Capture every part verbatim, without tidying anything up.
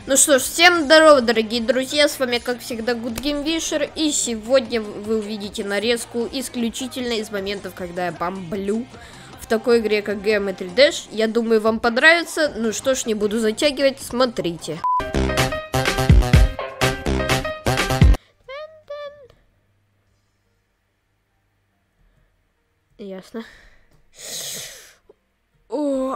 Ну что ж, всем здорово, дорогие друзья, с вами как всегда GoodGameWisher, и сегодня вы увидите нарезку исключительно из моментов, когда я бомблю в такой игре, как Geometry Dash. Я думаю, вам понравится. Ну что ж, не буду затягивать, смотрите. Ясно. О.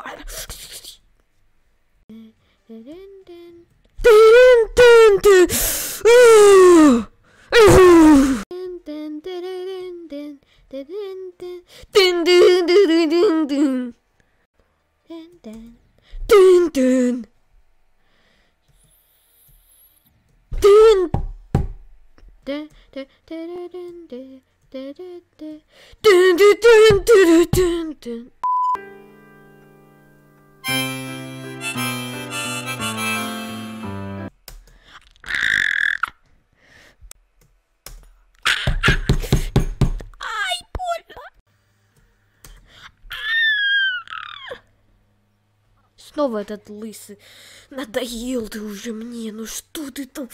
Снова этот лысый. Надоел ты уже мне. Ну что ты там?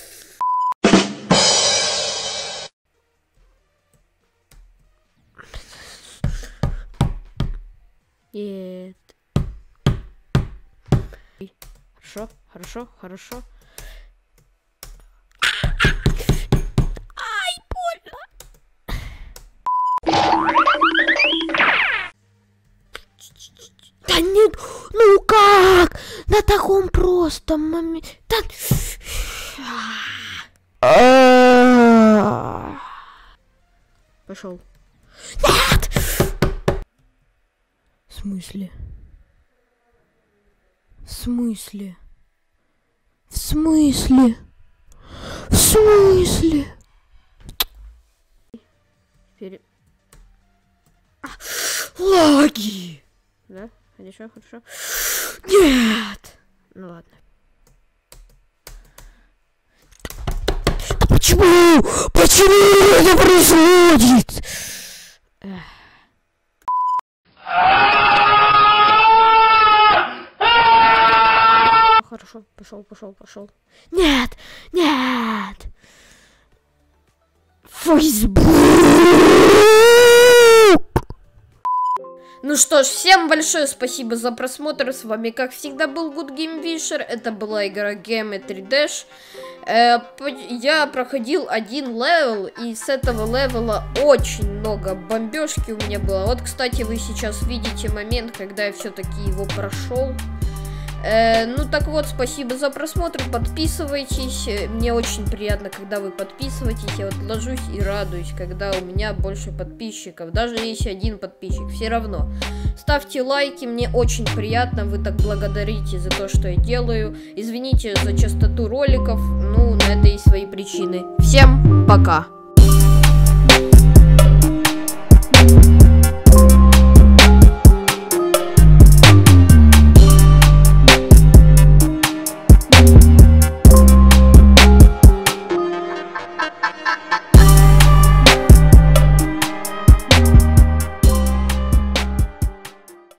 Нет. Хорошо, хорошо, хорошо. Ай, больно. Да нет, ну как? На таком простом моменте. Да... Пошел. Нет! В смысле? В смысле? В смысле? В смысле? Теперь... А, лаги! Да? Хорошо, хорошо. Нет! Ну ладно. Почему? Почему это происходит? Эх. Хорошо, пошел, пошел, пошел. Нет, нет. Фейсбук. Ну что ж, всем большое спасибо за просмотр. С вами, как всегда, был GoodGameWisher. Это была игра Geometry Dash. Э, я проходил один левел, и с этого левела очень много бомбежки у меня было. Вот, кстати, вы сейчас видите момент, когда я все-таки его прошел. Э, ну так вот, спасибо за просмотр, подписывайтесь, мне очень приятно, когда вы подписываетесь, я вот ложусь и радуюсь, когда у меня больше подписчиков, даже если один подписчик, все равно. Ставьте лайки, мне очень приятно, вы так благодарите за то, что я делаю, извините за частоту роликов, ну на это есть свои причины. Всем пока!